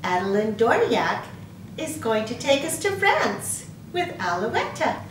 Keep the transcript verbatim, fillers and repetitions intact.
Adelyn Dorniak is going to take us to France with Alouette.